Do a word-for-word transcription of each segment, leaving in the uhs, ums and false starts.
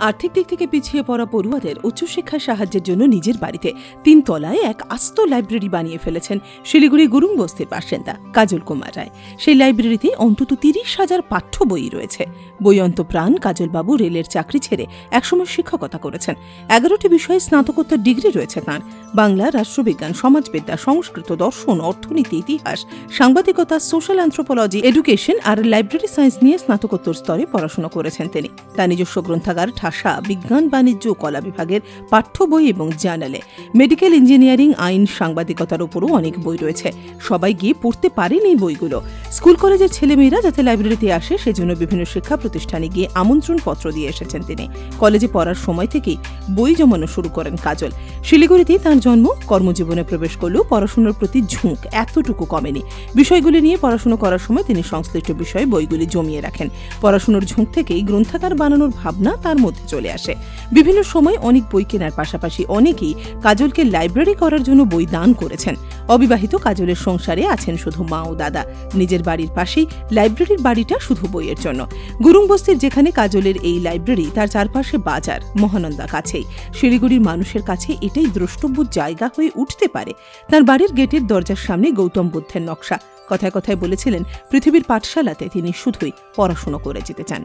আর্থিক দিক থেকে পিছিয়ে পড়া পড়ুয়াদের উচ্চশিক্ষায় সাহায্যের জন্য নিজের বাড়িতে তিন তলায় এক আস্ত লাইব্রেরি বানিয়ে ফেলেছেন শিলিগুড়ি গুরুং বস্তির বাসিন্দা কাজল কুমার রায়। সেই লাইব্রেরিতে অন্তত তিরিশ হাজার পাঠ্য বই রয়েছে। বইয়ন্ত প্রাণ কাজলবাবু রেলের চাকরি ছেড়ে একসময় শিক্ষকতা করেছেন। এগারোটি বিষয়ে স্নাতকোত্তর ডিগ্রি রয়েছে তাঁর। বাংলা, রাষ্ট্রবিজ্ঞান, সমাজবিদ্যা, সংস্কৃত, দর্শন, অর্থনীতি, ইতিহাস, সাংবাদিকতা, সোশ্যাল অ্যান্থ্রোপোলজি, এডুকেশন আর লাইব্রেরি সায়েন্স নিয়ে স্নাতকোত্তর স্তরে পড়াশোনা করেছেন তিনি। তার নিজস্ব গ্রন্থাগার, ঠাসা বিজ্ঞান, বাণিজ্য ও কলা বিভাগের পাঠ্য বই এবং জার্নালে মেডিকেল ইঞ্জিনিয়ারিং, আইন, সাংবাদিকতার উপরও অনেক বই রয়েছে। সবাই গিয়ে পড়তে পারেন এই বইগুলো। স্কুল কলেজের ছেলেমেয়েরা যাতে লাইব্রেরিতে আসে সেজন্য বিভিন্ন শিক্ষা প্রতিষ্ঠানে গিয়ে আমন্ত্রণ পত্র দিয়ে এসেছেন তিনি। কলেজে পড়ার সময় থেকেই বই জমানো শুরু করেন কাজল। শিলিগুড়িতেই তাঁর জন্ম। কর্মজীবনে প্রবেশ করলেও পড়াশোনার প্রতি ঝোঁক এতটুকু কমেনি। বিষয়গুলি নিয়ে পড়াশোনা করার সময় তিনি সংশ্লিষ্ট বিষয়ে বইগুলি জমিয়ে রাখেন। পড়াশোনার ঝোঁক থেকেই গ্রন্থাগার বানানোর ভাবনা তার মধ্যে চলে আসে। বিভিন্ন সময় অনেক বই কেনার পাশাপাশি অনেকেই কাজলকে লাইব্রেরি করার জন্য বই দান করেছেন। অবিবাহিত কাজলের সংসারে আছেন শুধু মা ও দাদা। নিজের বাড়ির পাশেই লাইব্রেরির বাড়িটা শুধু বইয়ের জন্য। গুরুং বস্তির যেখানে কাজলের এই লাইব্রেরি, তার চারপাশে বাজার, মহানন্দা কাছেই। শিলিগুড়ির মানুষের কাছে এটাই দ্রষ্টব্য জায়গা হয়ে উঠতে পারে। তার বাড়ির গেটের দরজার সামনে গৌতম বুদ্ধের নকশা। কথায় কথায় বলেছিলেন পৃথিবীর পাঠশালাতে তিনি শুধুই পড়াশোনা করে যেতে চান।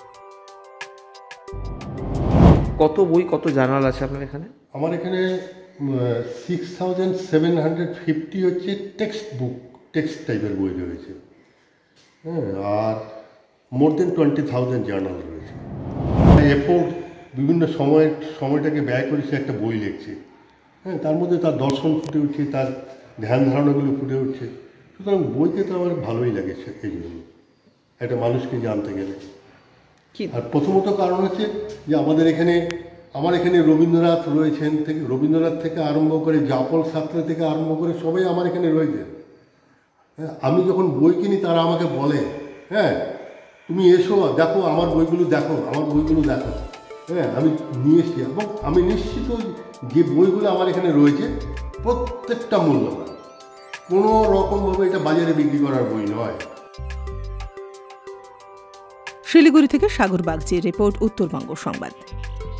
কত বই, কত জার্নাল আছে আপনার এখানে? আমার এখানে six thousand seven hundred fifty হচ্ছে টেক্সট বুক, টেক্সট টাইপের বই রয়েছে, হ্যাঁ, আর more than twenty thousand journal রয়েছে। এফোর্ট বিভিন্ন সময়ের সময়টাকে ব্যয় করে সে একটা বই লিখছে, হ্যাঁ, তার মধ্যে তার দর্শন ফুটে উঠছে, তার ধ্যান ধারণাগুলো ফুটে উঠছে। সুতরাং বইকে তো আমার ভালোই লাগে এই জন্য, একটা মানুষকে জানতে গেলে। আর প্রথমত কারণ হচ্ছে যে আমাদের এখানে আমার এখানে রবীন্দ্রনাথ রয়েছেন, থেকে রবীন্দ্রনাথ থেকে আরম্ভ করে জাপল ছাত্র থেকে আরম্ভ করে সবাই আমার এখানে রয়েছে। হ্যাঁ, আমি যখন বই কিনি তারা আমাকে বলে, হ্যাঁ তুমি এসো, দেখো আমার বইগুলো, দেখো আমার বইগুলো দেখো। হ্যাঁ, আমি নিয়ে এসছি এবং আমি নিশ্চিত যে বইগুলো আমার এখানে রয়েছে প্রত্যেকটা মূল্যবান, কোনো রকমভাবে এটা বাজারে বিক্রি করার বই নয়। শিলিগুড়ি থেকে সাগর বাগচির রিপোর্ট, উত্তরবঙ্গ সংবাদ।